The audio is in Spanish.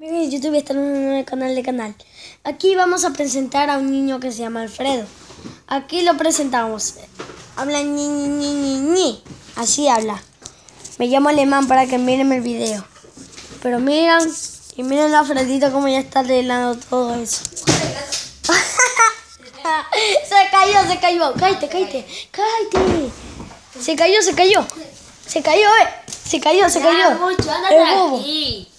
Miren, YouTube está en un nuevo canal. Aquí vamos a presentar a un niño que se llama Alfredo. Aquí lo presentamos. Habla ñi, ñi, ñi, ñi, ñi. Así habla. Me llamo Alemán para que miren el video. Pero miren, y miren a Alfredito como ya está arreglando todo eso. Se cayó. Cállate. Se cayó. El bobo.